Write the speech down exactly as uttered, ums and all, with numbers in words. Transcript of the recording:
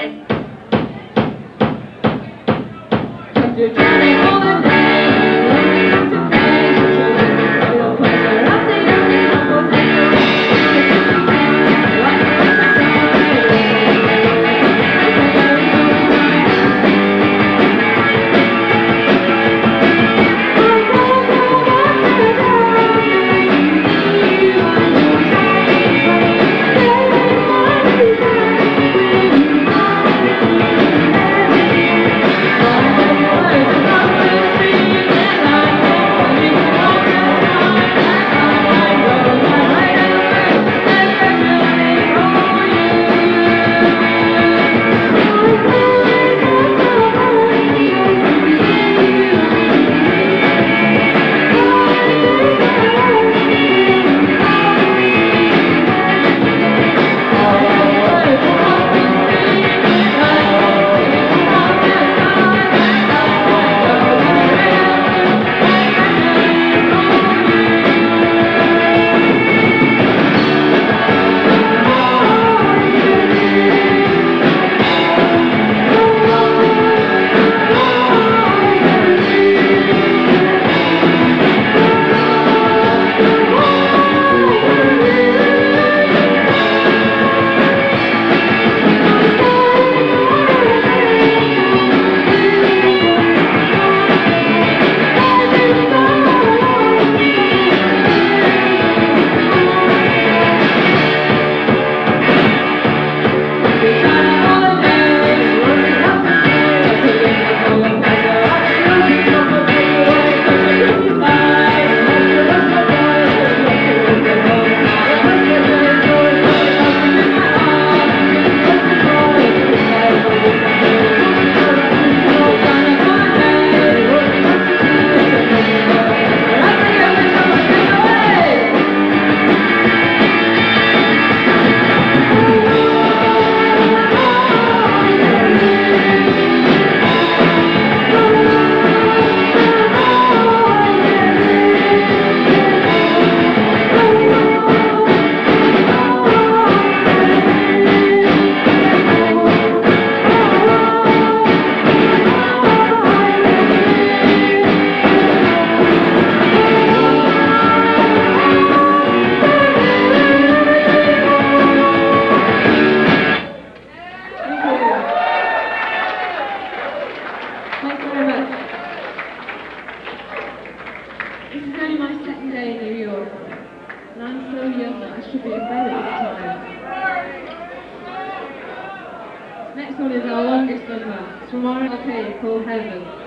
You're driving all the day. Thanks very much. This is only my second day in New York, and I'm so young that I should be in bed at this time. Next one is our longest number. It's from R L K called Heaven.